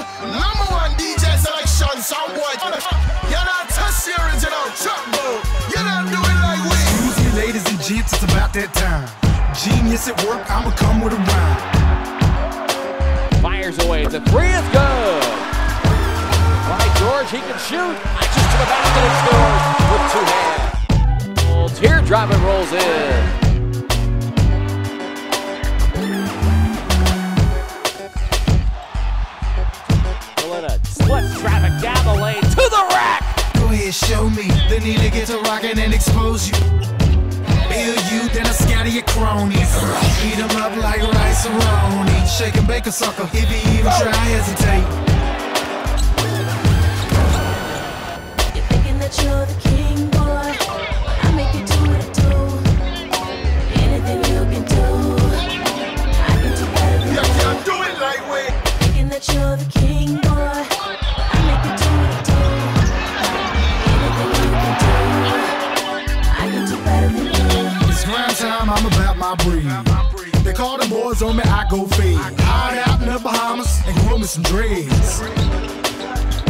#1 DJ selection, soundboy. You're not touch the original truck, bro. You don't do it like we. Excuse me, ladies and gents, it's about that time. Genius at work, I'ma come with a rhyme. Fires away, the three is good. Right, George, he can shoot. Just to the basket and scores with two hands. Oh, teardrop and rolls in. Kelenna splits traffic down the lane to the rack. Go ahead, show me. The need to get to rockin' and expose you. Build you, then I scatter your cronies. Heat them up like rice-a-roni. Shake and bake a sucker if you even try hesitate. You're thinking that you're the king, boy. I make you do what I do. Anything you can do, I can do better than You can't do it like we. thinking that you're the king, boy. I make you do what I do. Anything you can do, I can do better than you. It's grind time, I'm about my breed. They call them boys on me, I go feed. Hide out in the Bahamas and grow me some dreads.